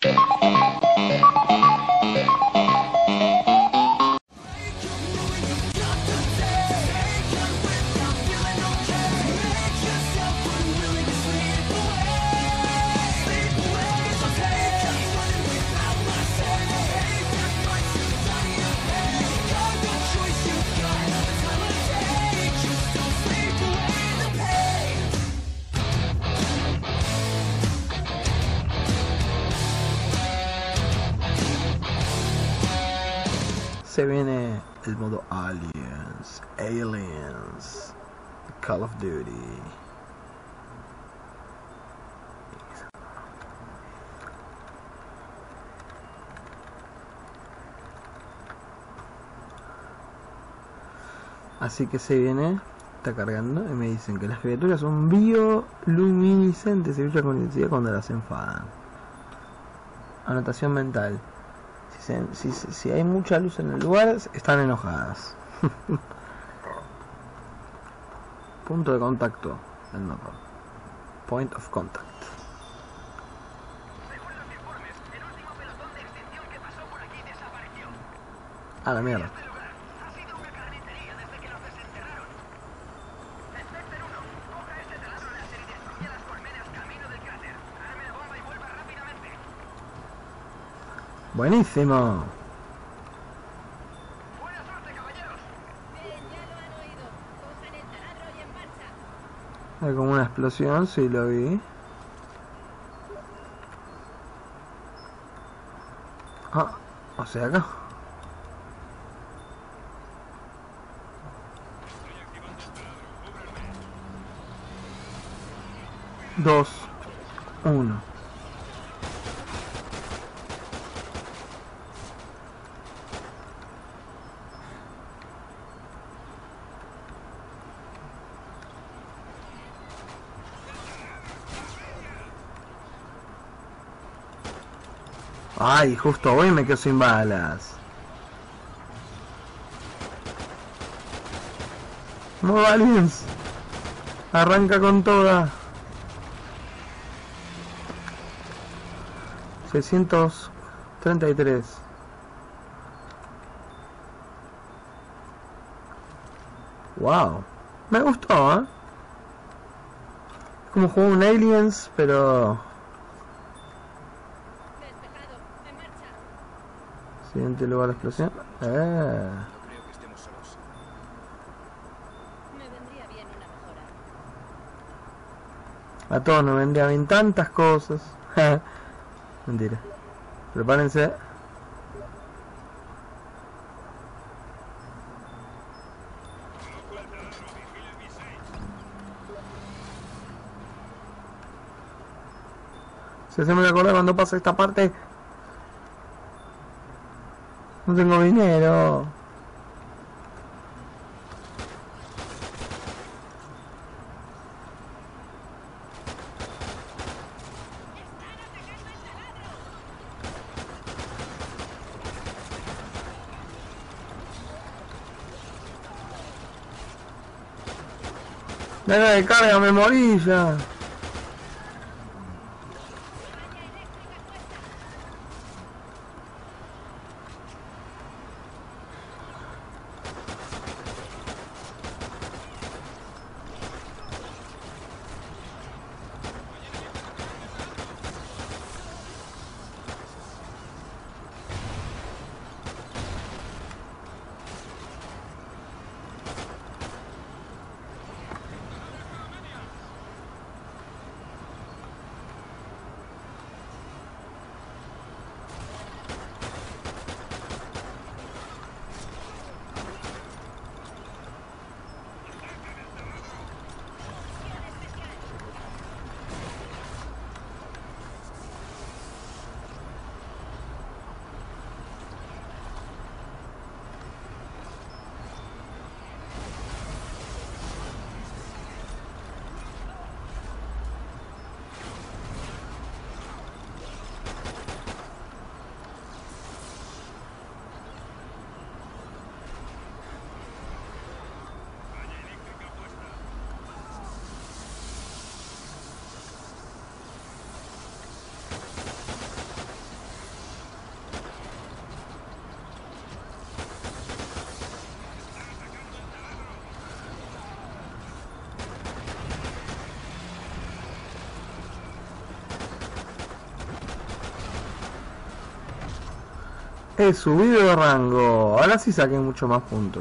Se viene el modo Aliens, Call of Duty. Así que se viene, está cargando y me dicen que las criaturas son bioluminiscentes y brillan con intensidad cuando las enfadan. Anotación mental. Si hay mucha luz en el lugar, están enojadas. Punto de contacto del mapa. Point of contact. Según los informes, el último pelotón de extinción que pasó por aquí desapareció. A la mierda. Este lugar ha sido una carnicería desde que los desenterraron. Spectre 1, coja este taladro láser y destruya las colmenas camino del cráter. Arme la bomba y vuelva rápidamente. Buenísimo. Buena suerte, caballeros. Bien, ya lo han oído. Cojan el taladro y en marcha. Hay como una explosión, sí lo vi. Ah, o sea acá. Dos, uno. Ay, justo hoy me quedo sin balas. No, Aliens. Arranca con toda. 633. Wow. Me gustó, ¿eh? Es como jugar un Aliens, pero... Despejado. En marcha. Siguiente lugar de explosión. No creo que estemos solos. Me vendría bien una mejora. A todos nos vendría bien tantas cosas. Mentira. Prepárense. Se me acuerda cuando pasa esta parte. No tengo dinero. Dale de carga, me morí ya. He subido de rango. Ahora sí saqué mucho más puntos.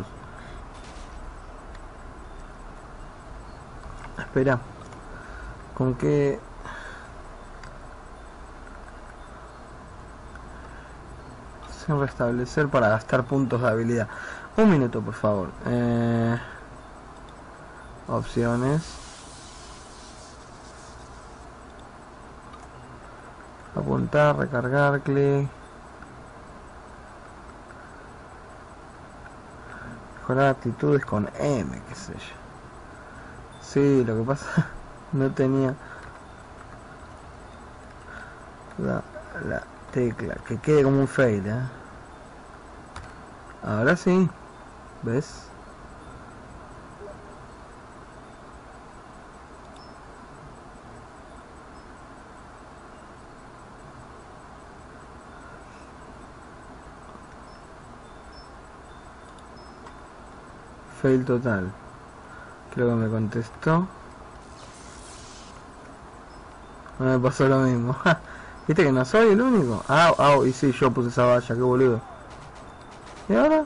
Espera. ¿Con qué? Sin restablecer para gastar puntos de habilidad. Un minuto, por favor. Opciones. Apuntar, recargar, clic. Mejorar actitudes con M, qué sé yo. Sí, lo que pasa, no tenía la tecla, que quede como un fail, Ahora sí, ¿ves? Fail total. Creo que me contestó. No me pasó lo mismo. ¿Viste que no soy el único? Y sí, yo puse esa valla, qué boludo. ¿Y ahora?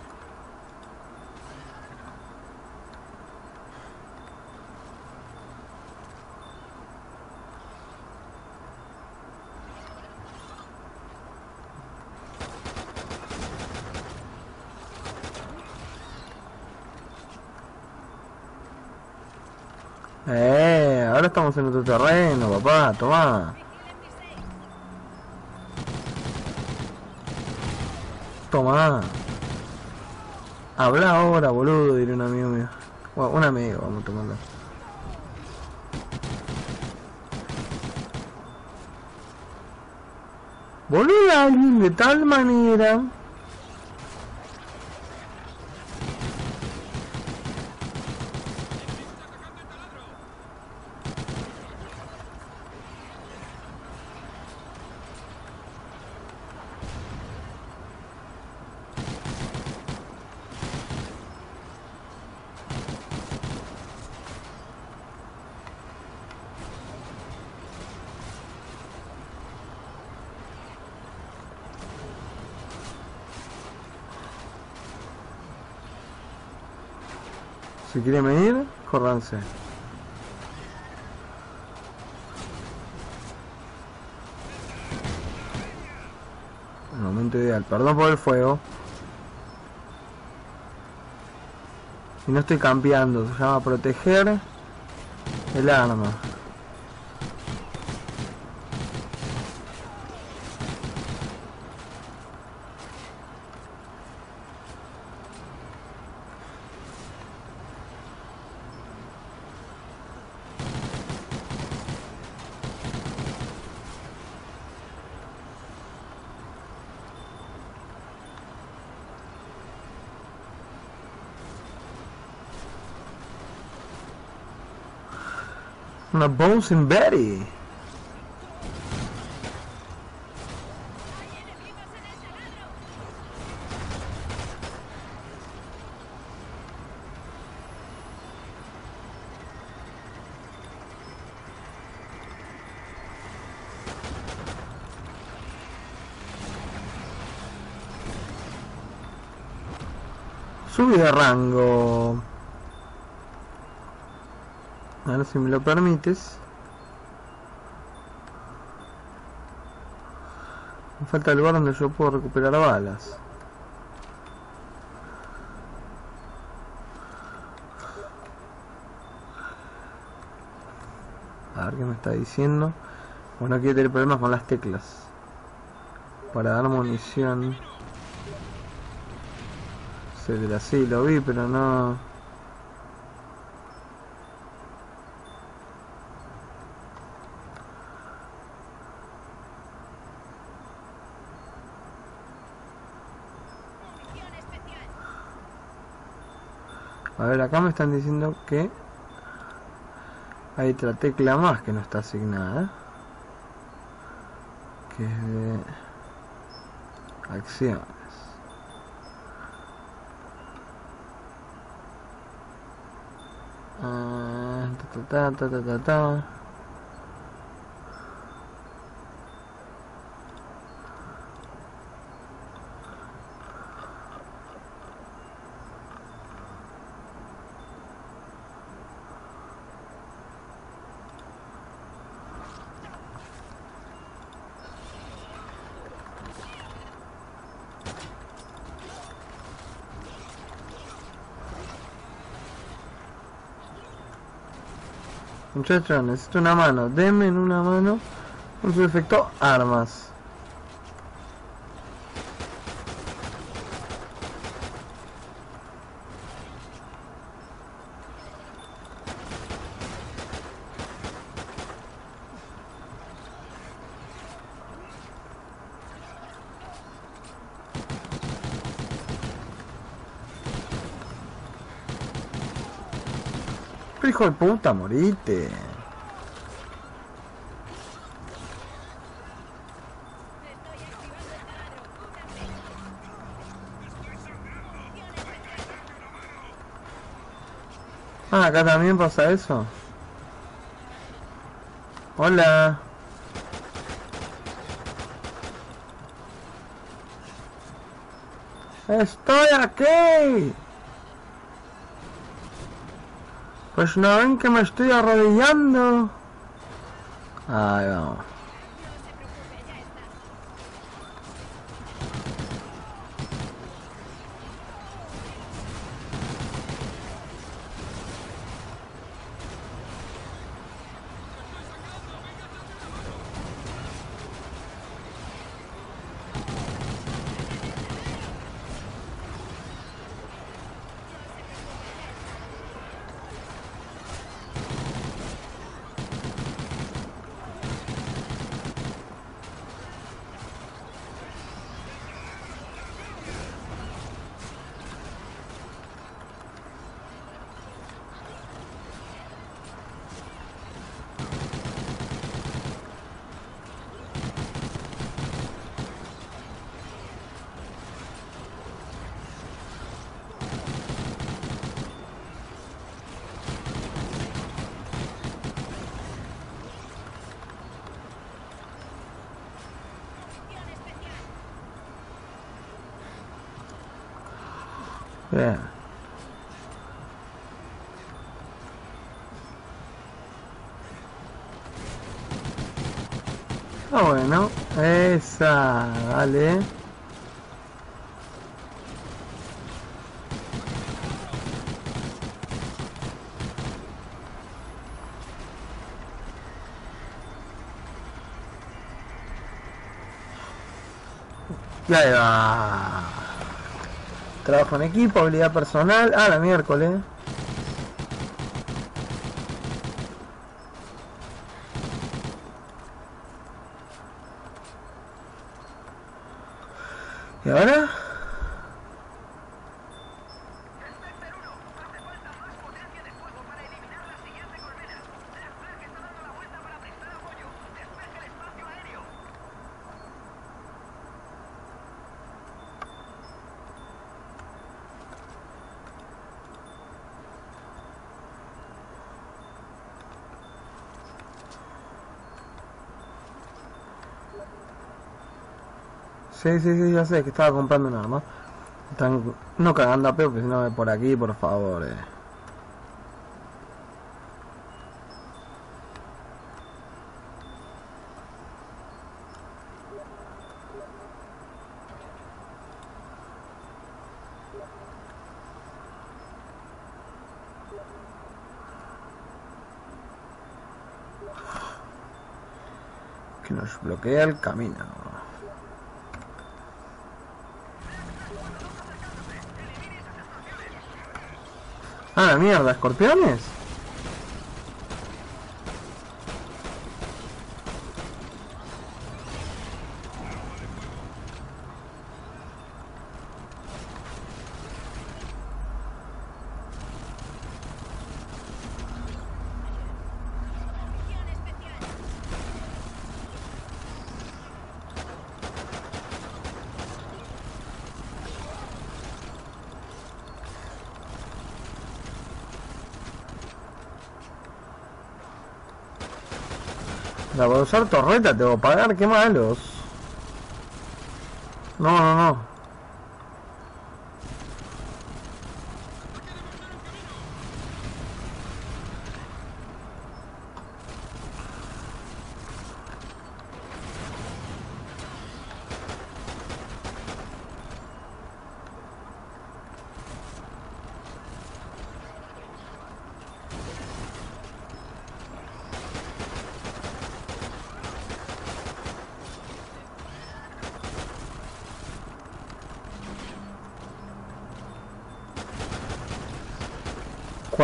Ahora estamos en otro terreno, papá, tomá. Tomá. Habla ahora, boludo, diré un amigo mío. Bueno, un amigo, vamos a tomarlo. Volví a alguien de tal manera. Si quieren venir, córranse. El momento ideal. Perdón por el fuego. Y no estoy campeando. Se llama proteger el arma. Una Bouncing Betty. Subí de rango. Ahora si me lo permites. Me falta el lugar donde yo puedo recuperar balas. A ver qué me está diciendo. Bueno, quiere tener problemas con las teclas. Para dar munición. Sí, lo vi, pero no. A ver, acá me están diciendo que hay otra tecla más que no está asignada, que es de acciones. Muchachos, necesito una mano. Denme en una mano con su efecto armas. Pero hijo de puta, morite. Ah, acá también pasa eso. Hola. Estoy aquí. Pues no ven que me estoy arrodillando. Ahí vamos. Bien. Ah, bueno. Esa, dale. Y ahí va. Trabajo en equipo, habilidad personal. Ah, la miércoles. ¿Y ahora? Spectre 1, hace falta más potencia de fuego para eliminar la siguiente colmena. La Flag está dando la vuelta para prestar apoyo. Despeje el espacio aéreo. Sí, ya sé que estaba comprando un arma. Están no cagando a pedo, porque si no por aquí, por favor. Que nos bloquea el camino. Ah, la mierda, ¿escorpiones? La voy a usar torreta, te voy a pagar, qué malos. No.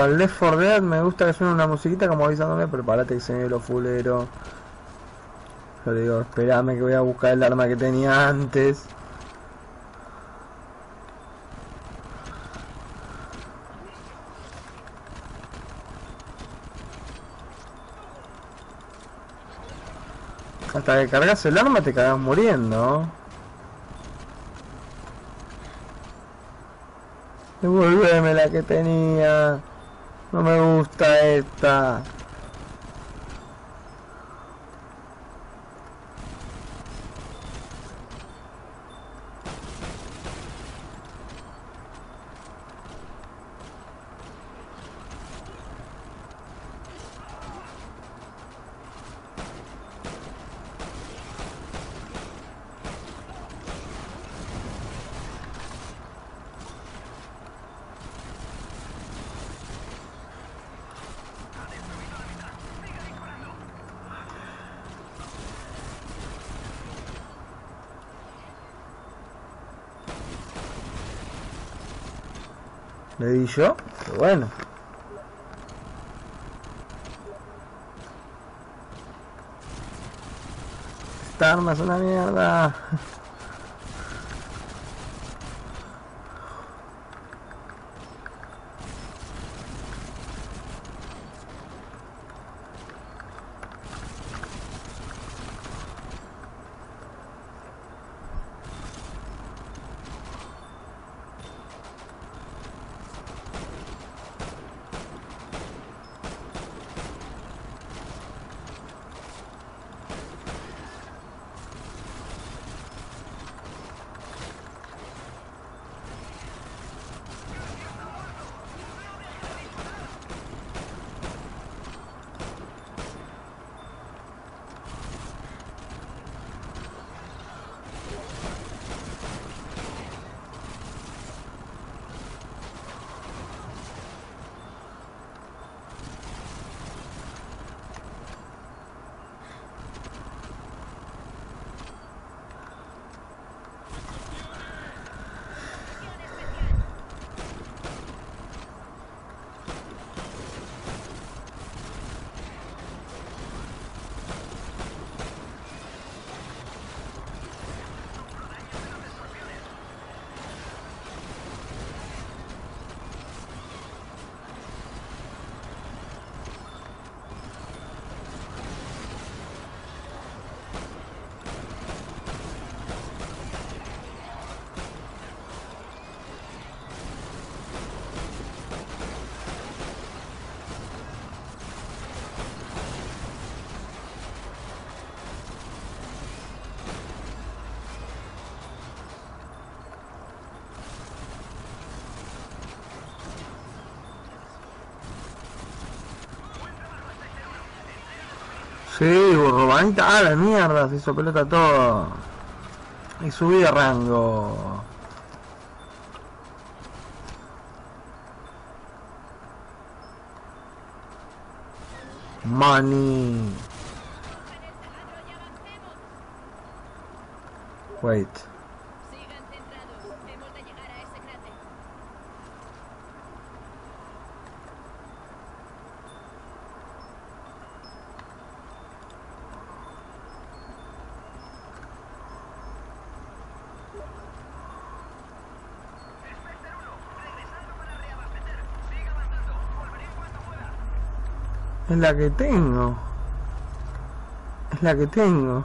con Left 4 Dead me gusta que suene una musiquita como avisándome, prepárate que se me lo fulero. Yo le digo, esperame que voy a buscar el arma que tenía antes. Hasta que cargas el arma te cagas muriendo. Devolveme la que tenía. No me gusta esta. Le di yo, pero bueno. Esta arma es una mierda. Sí, Urbanita, a la mierda, se hizo pelota todo. Y subí de rango. Money. Wait. Sigan centrados. Hemos de llegar a ese cráter. Spectre 1, regresando para reabastecer. Siga avanzando. Volveré en cuanto pueda. Es la que tengo. Es la que tengo.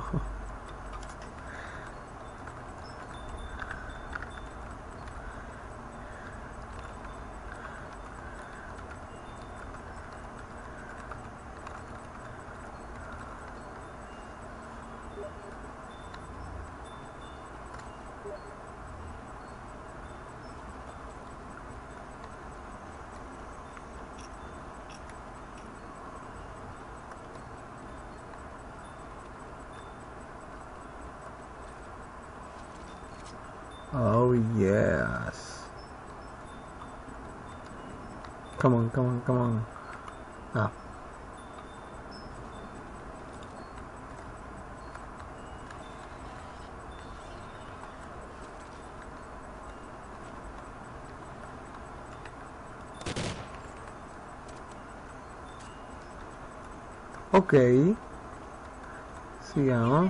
Oh yes. Come on, come on, come on. Ah. Ok. Sigamos.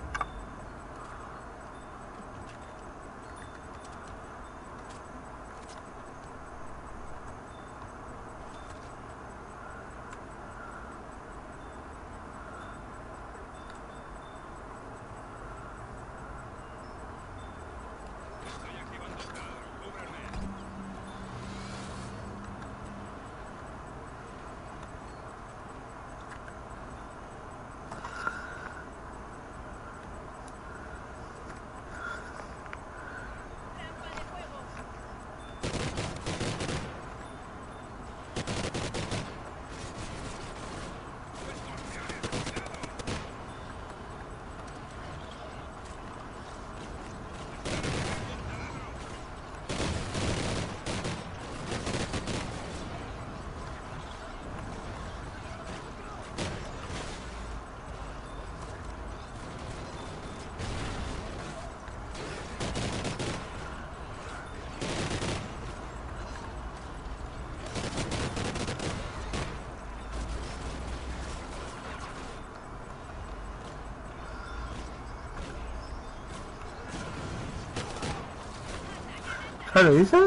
¿Ya lo hice?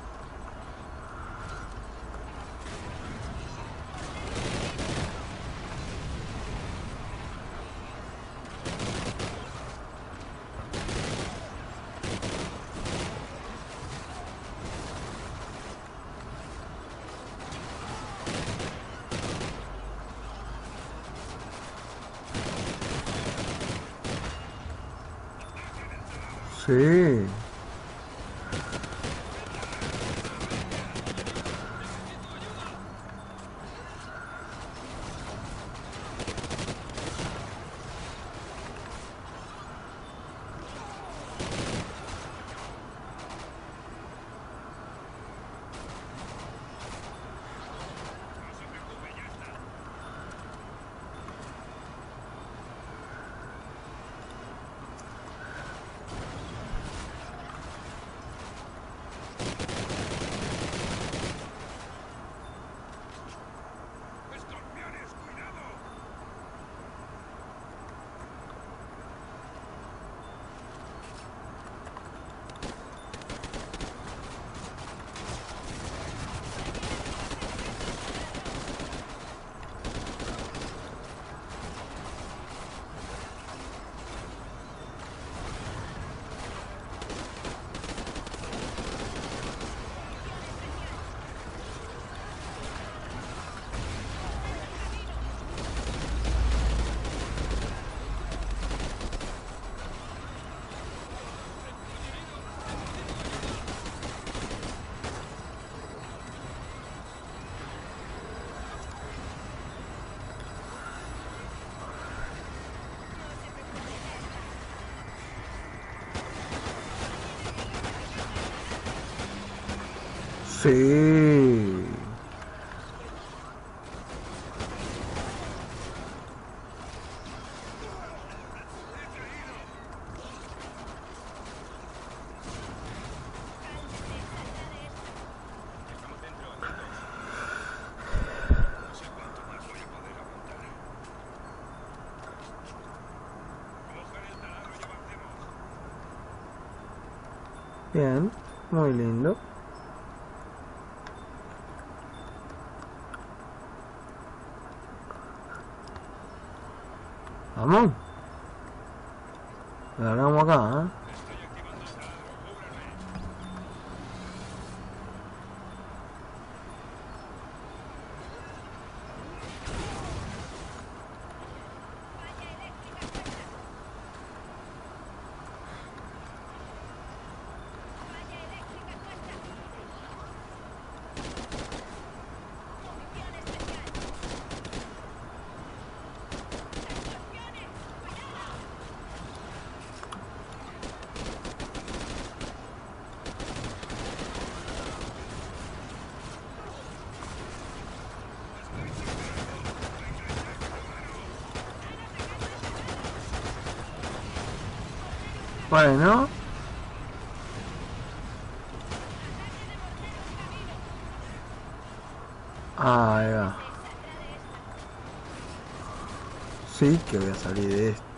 Sí. Sí. Bien, muy lindo. Vamos. Lo hagamos acá, ¿eh? Bueno. Ahí va. Sí, que voy a salir de esto.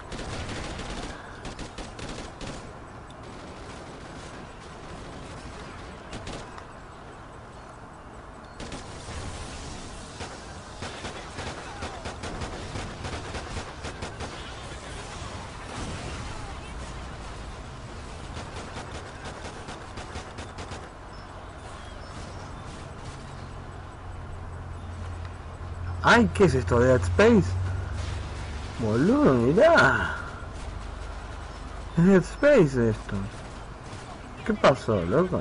Ay, ¿qué es esto? ¿Dead Space? Boludo, mirá. Es Dead Space esto. ¿Qué pasó, loco?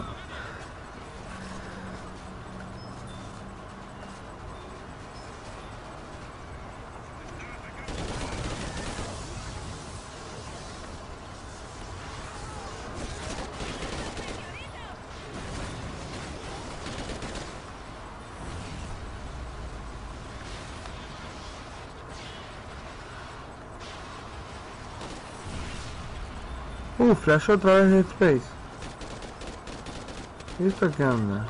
Flashó otra vez Dead Space. ¿Y esto qué onda?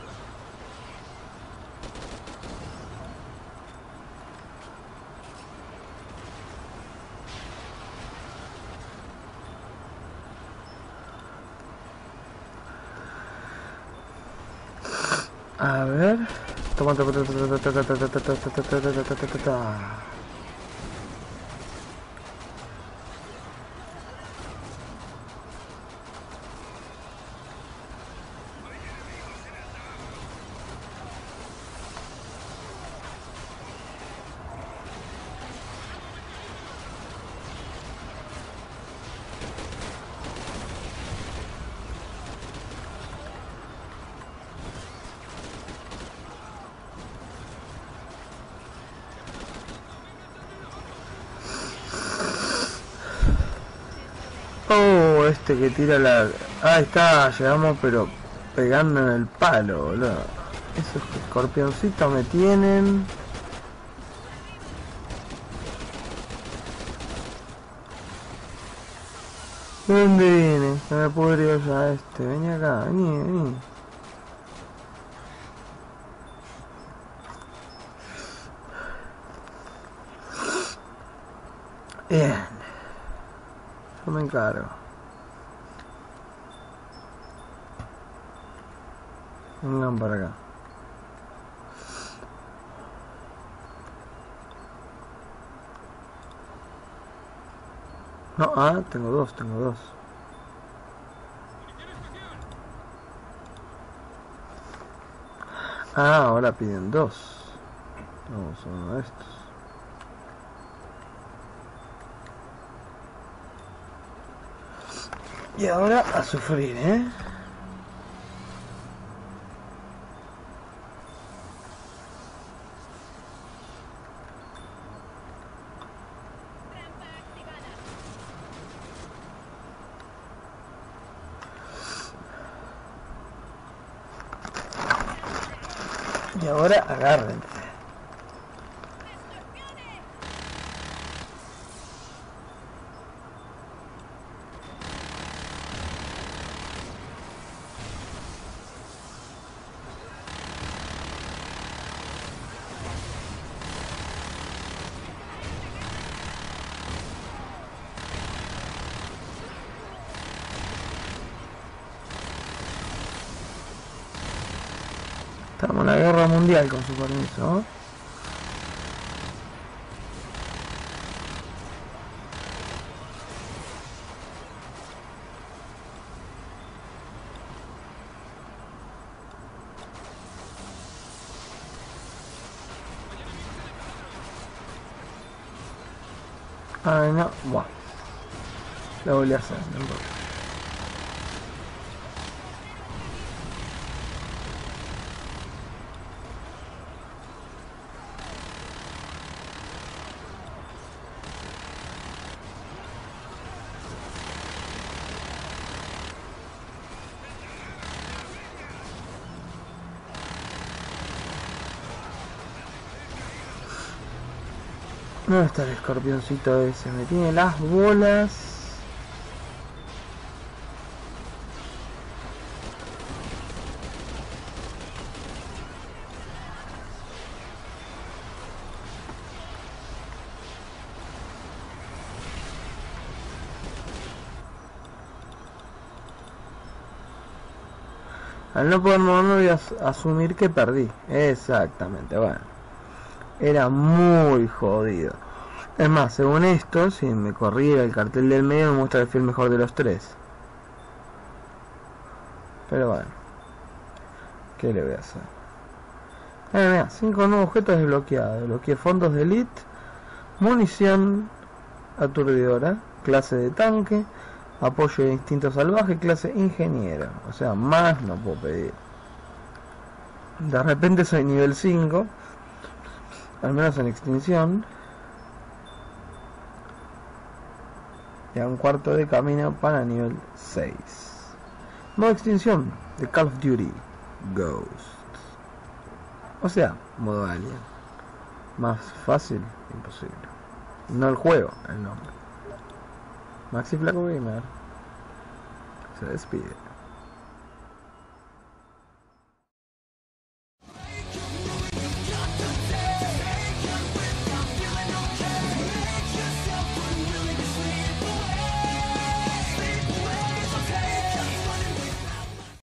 A ver. Toma. Oh, este que tira la... Ahí está, llegamos pero pegando en el palo, boludo. Esos escorpioncitos me tienen... ¿De dónde viene? Se me pudrió ya este. Vení acá, vení. Bien. Yo me encargo. Vengan para acá. No, tengo dos. Ahora piden dos. Vamos a uno de estos. Y ahora a sufrir, ¿eh? Y ahora agárrense. Estamos en la guerra mundial con su permiso, ¿no? Ay, no, bueno. Lo volví a hacer, no importa. ¿Dónde está el escorpioncito ese? Me tiene las bolas. Al no poder moverme voy a asumir que perdí. Exactamente, bueno. Era muy jodido. Es más, según esto, si me corriera el cartel del medio me muestra que fui el mejor de los tres. Pero bueno, ¿qué le voy a hacer? Mira, 5 nuevos objetos desbloqueados. Desbloqueé fondos de elite, munición aturdidora, clase de tanque, apoyo de instinto salvaje, clase ingeniero. O sea, más no puedo pedir. De repente soy nivel 5, al menos en extinción. Y a un cuarto de camino para nivel 6. Modo extinción de Call of Duty Ghost. O sea, modo alien. Más fácil, imposible. No el juego, el nombre. Maxi Flaco Gamer se despide.